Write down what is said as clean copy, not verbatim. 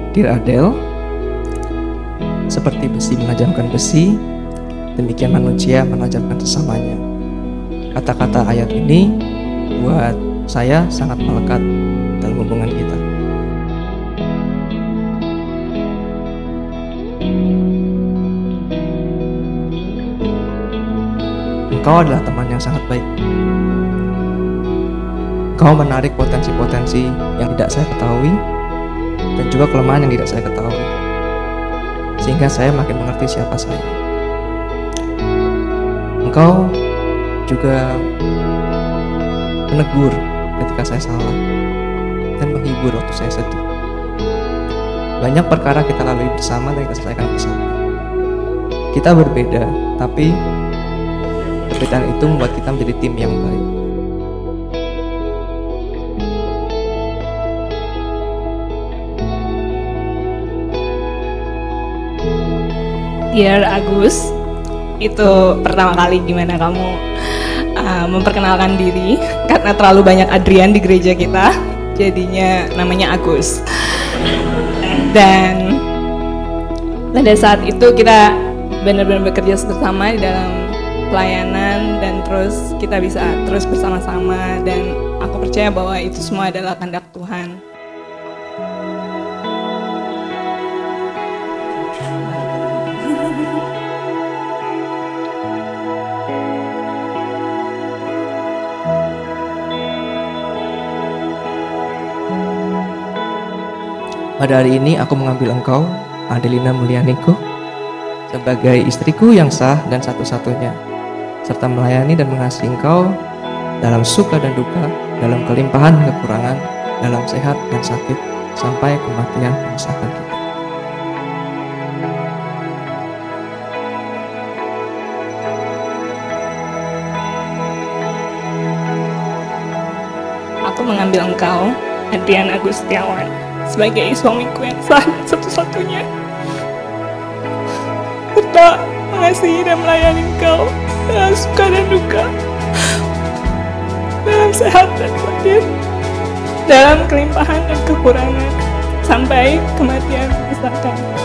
Dear Adele, seperti besi menajamkan besi, demikian manusia menajamkan sesamanya. Kata-kata ayat ini buat saya sangat melekat dalam hubungan kita. Engkau adalah teman yang sangat baik. Engkau menarik potensi-potensi yang tidak saya ketahui dan juga kelemahan yang tidak saya ketahui, sehingga saya makin mengerti siapa saya. Engkau juga menegur ketika saya salah dan menghibur waktu saya sedih. Banyak perkara kita lalui bersama dan kita selesaikan bersama. Kita berbeda, tapi perbedaan itu membuat kita menjadi tim yang baik. Dear Agus, itu pertama kali gimana kamu memperkenalkan diri, karena terlalu banyak Adrian di gereja kita, jadinya namanya Agus. Dan pada saat itu kita benar-benar bekerja bersama di dalam pelayanan, dan terus kita bisa terus bersama-sama, dan aku percaya bahwa itu semua adalah kehendak Tuhan. Pada hari ini aku mengambil engkau, Adelina Mulyaniku, sebagai istriku yang sah dan satu-satunya, serta melayani dan mengasihi engkau dalam suka dan duka, dalam kelimpahan dan kekurangan, dalam sehat dan sakit, sampai kematian memisahkan kita. Aku mengambil engkau, Adrian Agus Setiawan, sebagai suamiku yang sah dan satu-satunya, serta mengasihi dan melayani engkau dalam suka dan duka, dalam sehat dan sakit, dalam kelimpahan dan kekurangan, sampai kematian memisahkan.